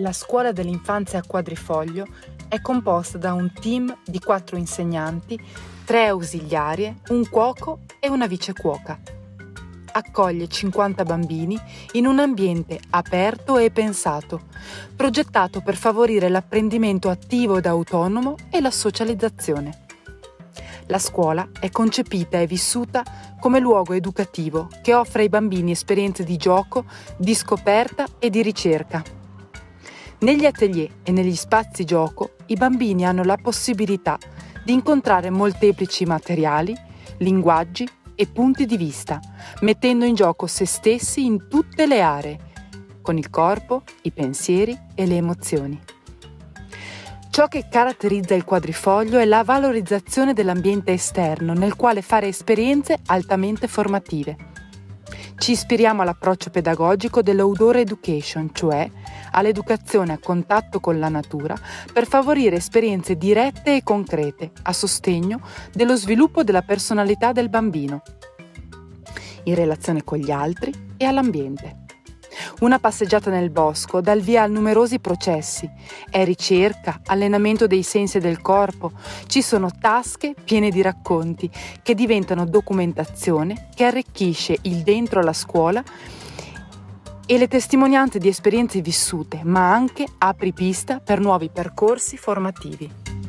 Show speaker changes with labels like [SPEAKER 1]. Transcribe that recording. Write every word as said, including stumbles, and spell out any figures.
[SPEAKER 1] La scuola dell'infanzia a Quadrifoglio è composta da un team di quattro insegnanti, tre ausiliarie, un cuoco e una vicecuoca. Accoglie cinquanta bambini in un ambiente aperto e pensato, progettato per favorire l'apprendimento attivo ed autonomo e la socializzazione. La scuola è concepita e vissuta come luogo educativo che offre ai bambini esperienze di gioco, di scoperta e di ricerca. Negli atelier e negli spazi gioco i bambini hanno la possibilità di incontrare molteplici materiali, linguaggi e punti di vista, mettendo in gioco se stessi in tutte le aree, con il corpo, i pensieri e le emozioni. Ciò che caratterizza il quadrifoglio è la valorizzazione dell'ambiente esterno nel quale fare esperienze altamente formative. Ci ispiriamo all'approccio pedagogico dell'outdoor education, cioè all'educazione a contatto con la natura per favorire esperienze dirette e concrete a sostegno dello sviluppo della personalità del bambino, in relazione con gli altri e all'ambiente. Una passeggiata nel bosco dà il via a numerosi processi. È ricerca, allenamento dei sensi del corpo. Ci sono tasche piene di racconti che diventano documentazione che arricchisce il dentro la scuola e le testimonianze di esperienze vissute, ma anche apripista per nuovi percorsi formativi.